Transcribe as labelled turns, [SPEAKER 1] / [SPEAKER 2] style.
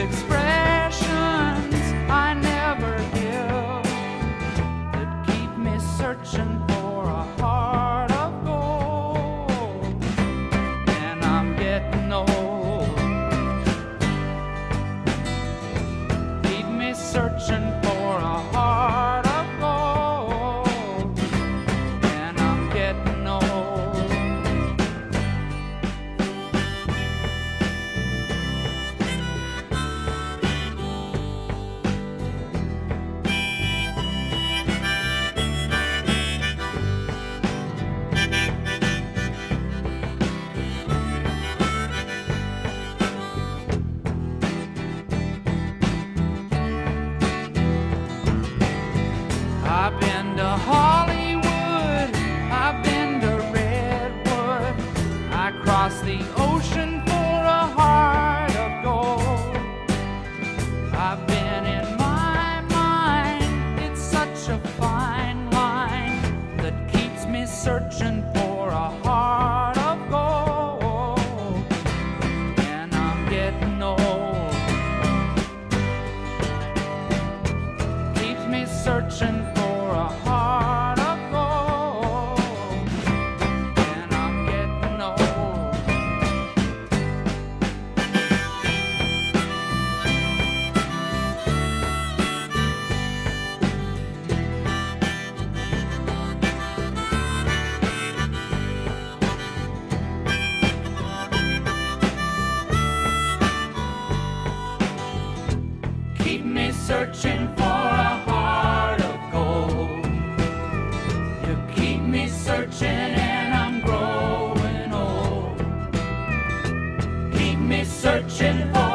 [SPEAKER 1] expressions I never give that keep me searching for a heart of gold. And I'm getting old. Keep me searching for a heart of gold. And I'm getting old. I've been to Hollywood, I've been to Redwood, I crossed the ocean for a heart of gold. I've been in my mind, it's such a fine line that keeps me searching for a heart of gold. And I'm getting old. Keeps me searching for a heart of gold. And I'm getting old. Keep me searching for a heart of gold. You keep me searching and I'm growing old. Keep me searching for